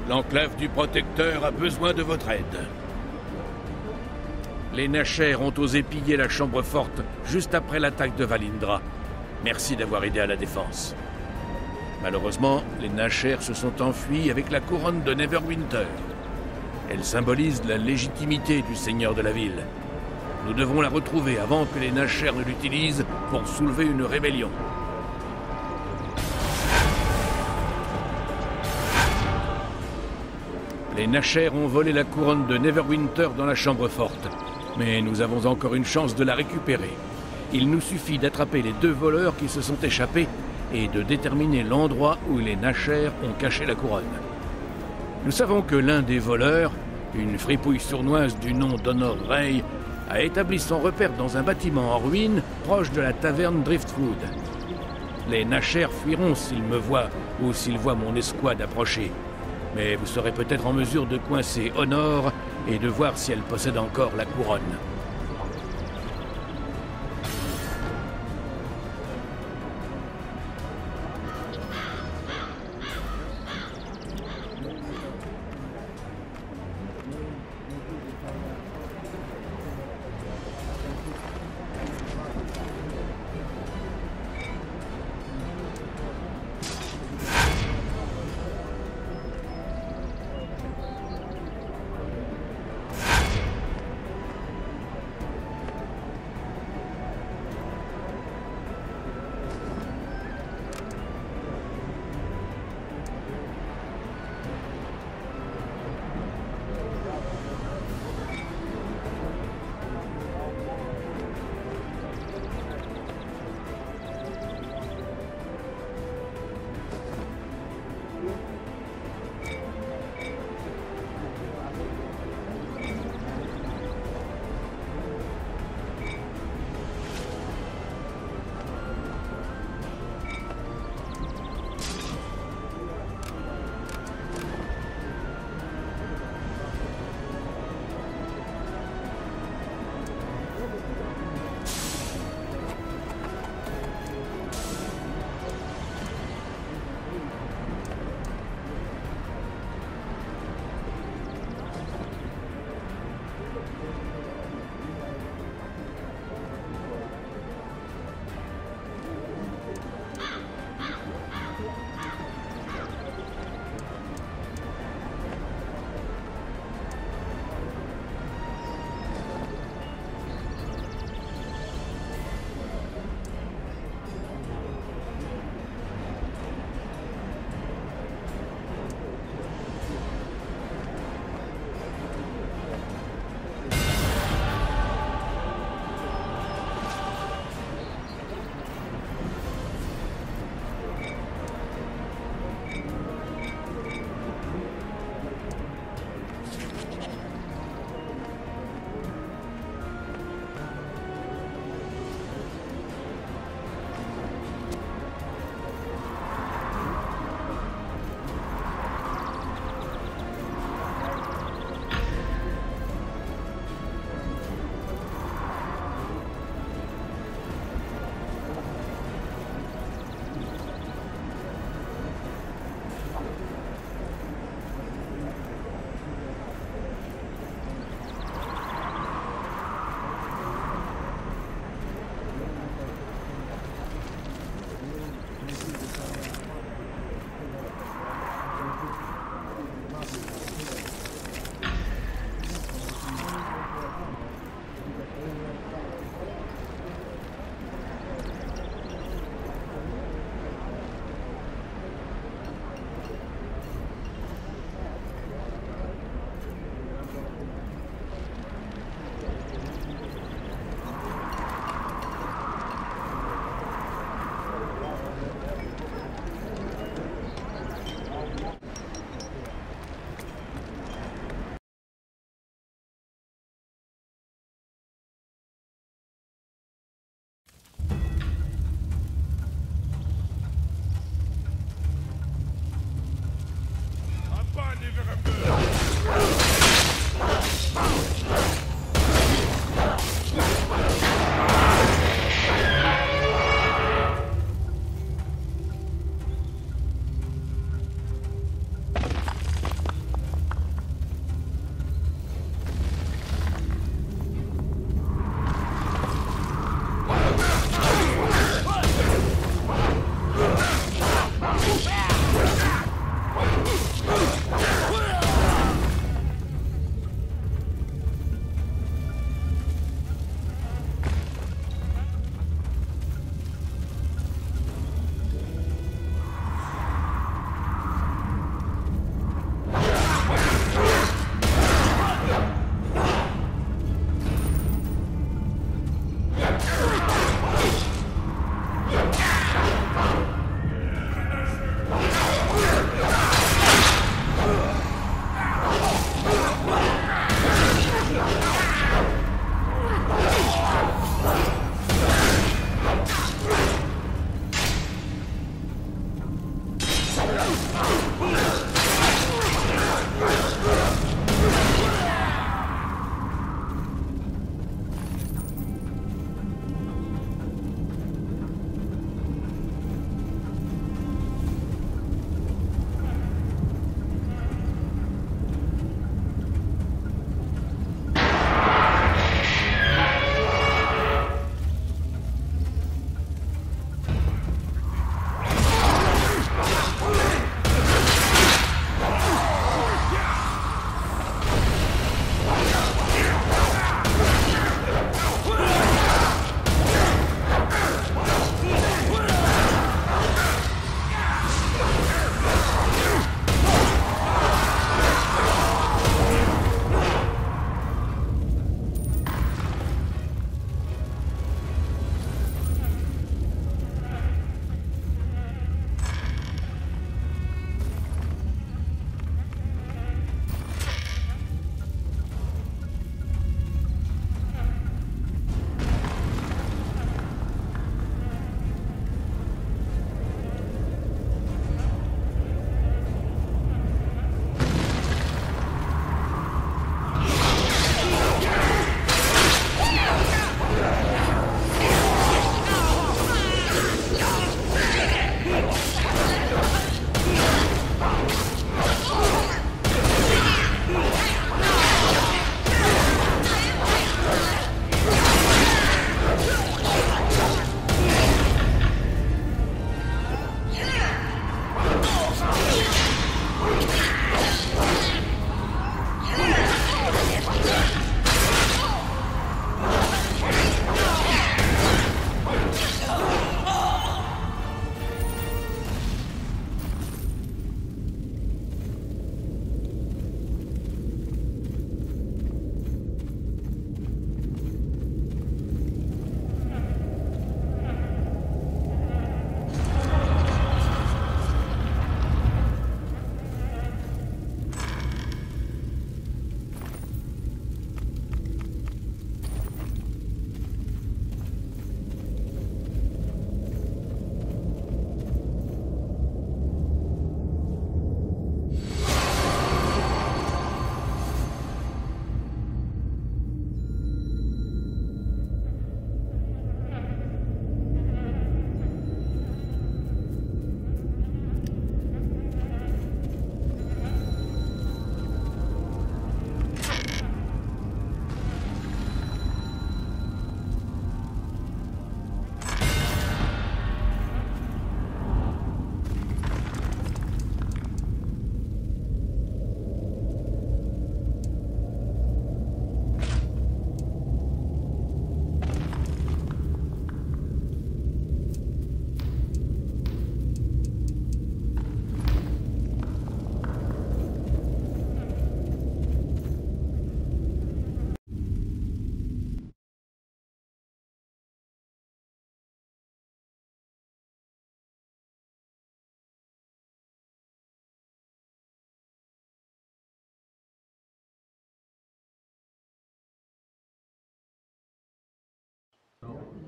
L'enclave du Protecteur a besoin de votre aide. Les Nashers ont osé piller la chambre forte juste après l'attaque de Valindra. Merci d'avoir aidé à la défense. Malheureusement, les Nashers se sont enfuis avec la couronne de Neverwinter. Elle symbolise la légitimité du seigneur de la ville. Nous devons la retrouver avant que les Nashers ne l'utilisent pour soulever une rébellion. Les Nashers ont volé la couronne de Neverwinter dans la chambre forte. Mais nous avons encore une chance de la récupérer. Il nous suffit d'attraper les 2 voleurs qui se sont échappés et de déterminer l'endroit où les Nashers ont caché la couronne. Nous savons que l'un des voleurs, une fripouille sournoise du nom d'Honor Ray, a établi son repère dans un bâtiment en ruine proche de la taverne Driftwood. Les Nashers fuiront s'ils me voient ou s'ils voient mon escouade approcher. Mais vous serez peut-être en mesure de coincer Honor et de voir si elle possède encore la couronne.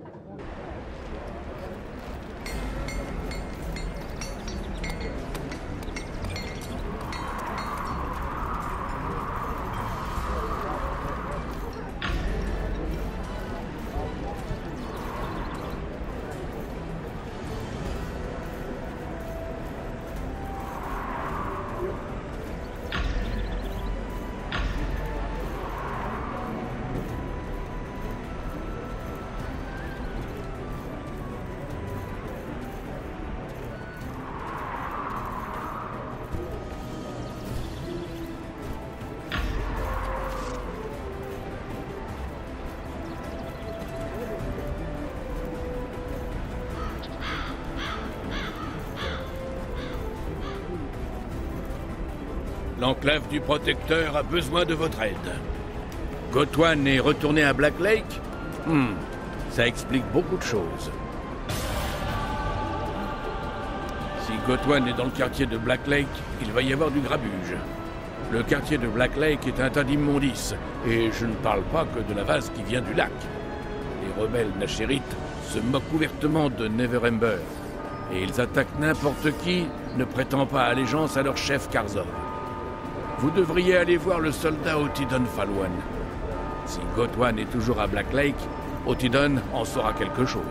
L'enclave du Protecteur a besoin de votre aide. Gotwan est retourné à Black Lake? Ça explique beaucoup de choses. Si Gotwan est dans le quartier de Black Lake, il va y avoir du grabuge. Le quartier de Black Lake est un tas d'immondices, et je ne parle pas que de la vase qui vient du lac. Les rebelles Nashérites se moquent ouvertement de Neverember, et ils attaquent n'importe qui ne prétend pas allégeance à leur chef Karzov. Vous devriez aller voir le soldat Otidon Falwan. Si Gotwan est toujours à Black Lake, Otidon en saura quelque chose.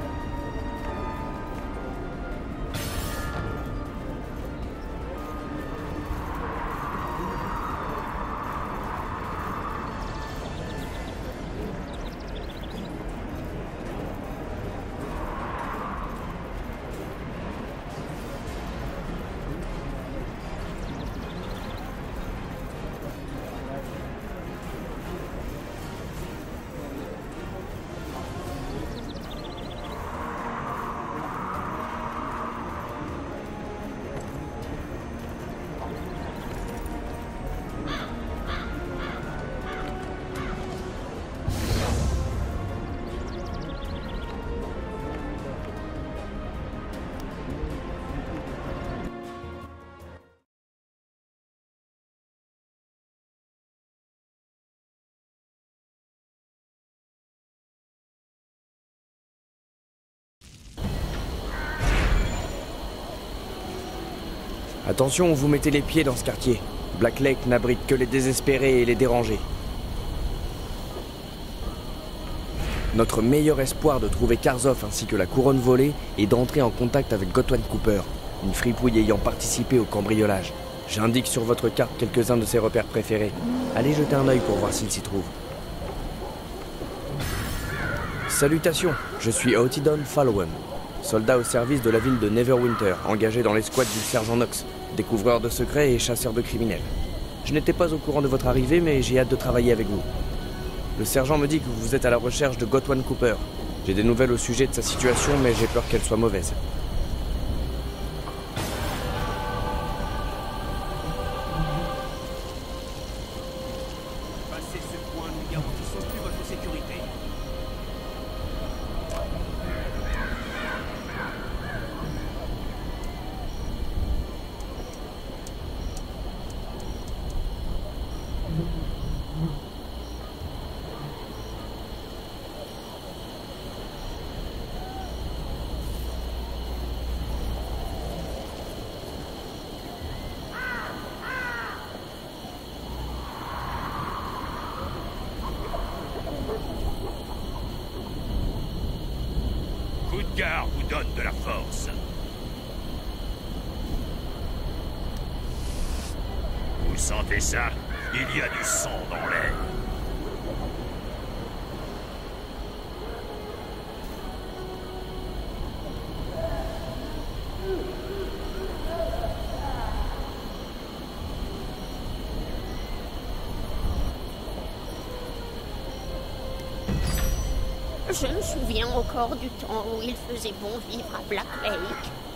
Attention où vous mettez les pieds dans ce quartier. Black Lake n'abrite que les désespérés et les dérangés. Notre meilleur espoir de trouver Karzov ainsi que la couronne volée est d'entrer en contact avec Gotwan Cooper, une fripouille ayant participé au cambriolage. J'indique sur votre carte quelques-uns de ses repères préférés. Allez jeter un œil pour voir s'il s'y trouve. Salutations, je suis Otidon Falwan, soldat au service de la ville de Neverwinter, engagé dans l'escouade du sergent Knox, découvreur de secrets et chasseur de criminels. Je n'étais pas au courant de votre arrivée, mais j'ai hâte de travailler avec vous. Le sergent me dit que vous êtes à la recherche de Gotwan Cooper. J'ai des nouvelles au sujet de sa situation, mais j'ai peur qu'elle soit mauvaise. Passez ce point, nous garantissons plus votre sécurité. Khudgar vous donne de la force. Vous sentez ça? Il y a du sang dans l'air. Je me souviens encore du temps où il faisait bon vivre à Black Lake.